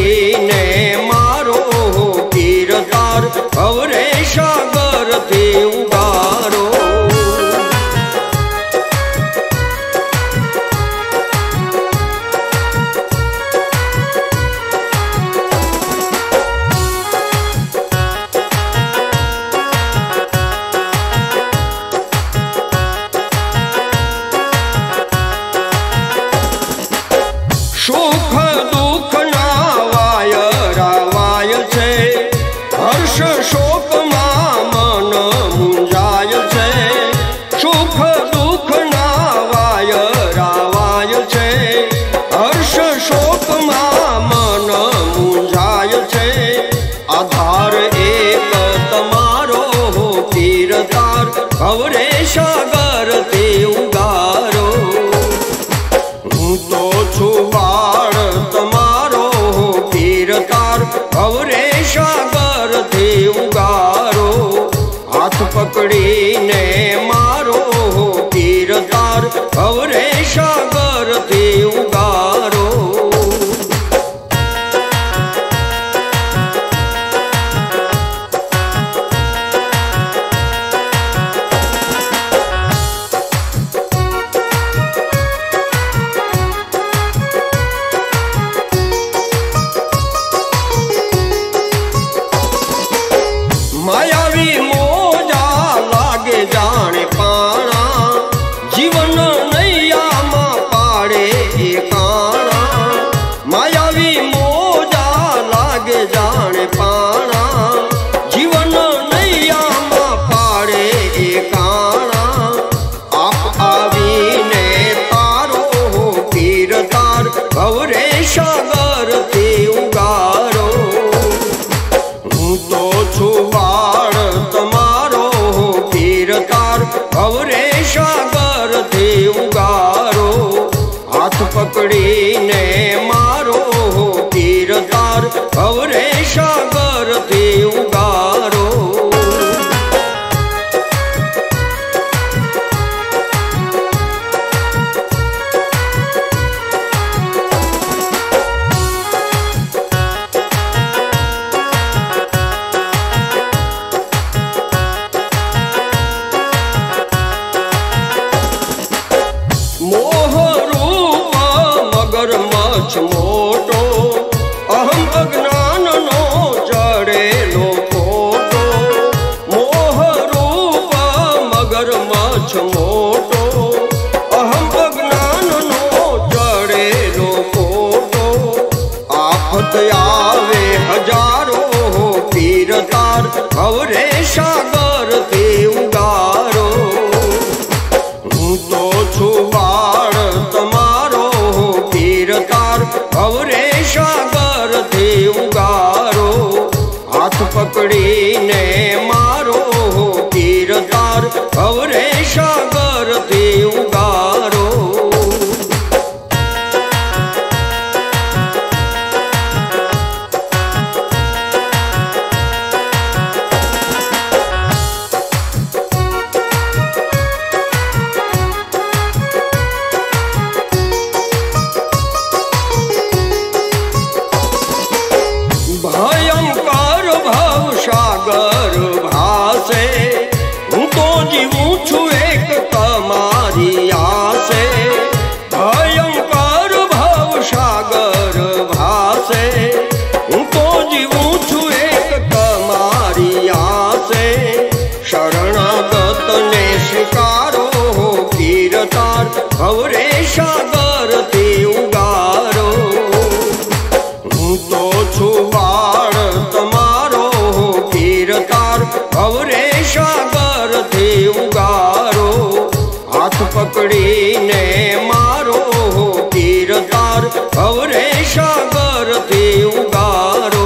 पकड़ीने मारो कीरतार भवरे सागर थी उगारो। सुख दुख ना वाय छे हर्ष शोक मा मन मुंजाय छे। सुख दुख ना वाय छे हर्ष शोक मा मन मुंजाय छे। आधार एक तमारो कीरतार भवरे सागर थी उगारो। हूँ तो छुबाड़ तमारो कीरतार भवरे सागर थी उगारो। हाथ पकड़ीने मारो कीरतार भवरे सागर थी उगारो। मायावी मोजा लागे जाने पाना जीवन नैया मा पाड़े एकाना। मायावी मोजा लागे जाने पाना जीवन नैया मा पाड़े एकाना। आप आवीने तारो कीरतार भवरे सागर थी उगारो। हूँ तो छुबाड़ तमारो कीरतार भवरे सागर थी उगारो। हाथ पकड़ीने मारो कीरतार भवरे सागर थी उगारो। मोह रूप मगरमच्छ मोटो अहम अज्ञान नो चढ़ेलो कोटो। मोह रूप मगरमच्छ मोटो अहम अज्ञान नो चढ़ेलो कोटो। आफत आवे हजारो कीरतार भवरे सागर थी उगारो। हूँ तो छुबाड़ तमारो कीरतार भवरे सागर थी उगारो। हाथ पकड़ीने मारो कीरतार भवरे सागर थी उगारो। भयंकर भव सागर भासे हूँ तो जीवूं छू एक तमारी आसे। भयंकर भव सागर भासे हूँ तो जीवूं छू एक तमारी आसे। शरणागत ने स्वीकारो कीरतार भवरे सागर थी उगारो। हूँ तो छुबाड़ तमारो कीरतार भवरे सागर थी उगारो। हाथ पकड़ीने मारो कीरतार भवरे सागर थी उगारो।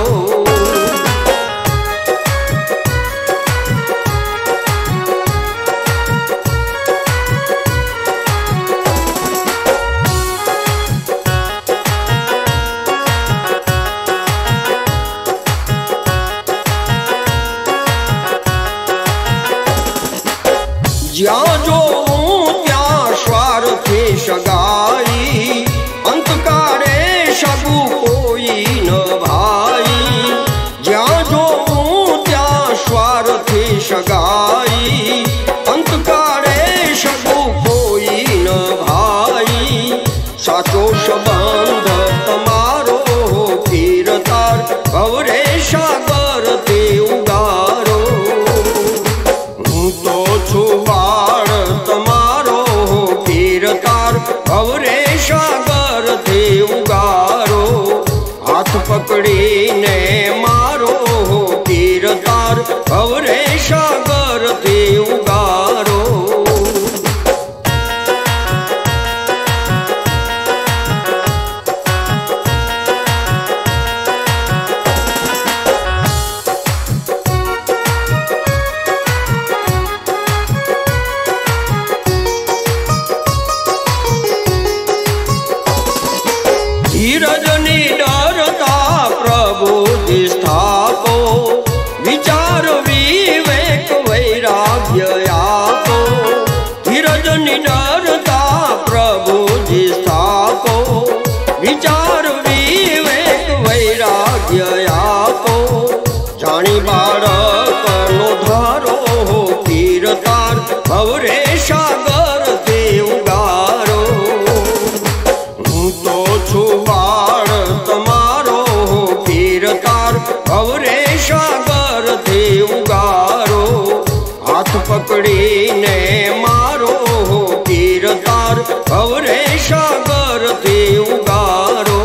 ज्यां जोऊं त्यां स्वार्थी पकड़ीने मारो हो कीरतार भवरे सागर थी उगारो। धीरज निडरता प्रभु स्थापो विचार विवेक वैराग्य आपो। धीरज निडरता प्रभु स्थापो विचार विवेक वैराग्य आपो। जानी बाळक नो धारो हो कीरतार भवरे सागर ते उगारो। हूँ तो छू बाळ तमारो हो कीरतार भवरे सागर थी उगारो। हाथ पकड़ीने मारो हो कीरतार भवरे सागर थी उगारो।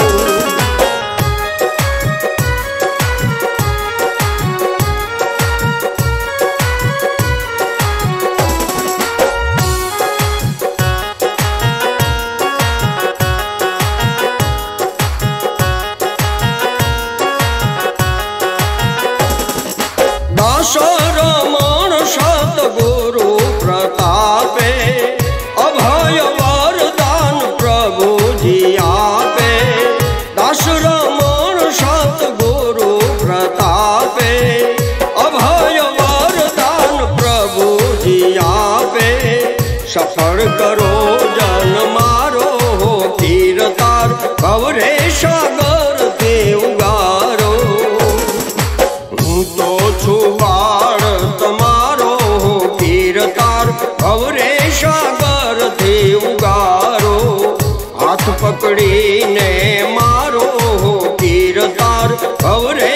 रमण सतगुरु प्रतापे अभय वरदान प्रभु जी आपे। दास रमण सतगुरु प्रतापे अभय वरदान प्रभु जी आपे। सफल करो जन मारो हो कीरतार भवरे सागर ते उगारो। हूँ तो छू बाळ तमारो हो कीरतार भवरे सागर थी उगारो। हाथ पकड़ीने मारो हो कीरतार भवरे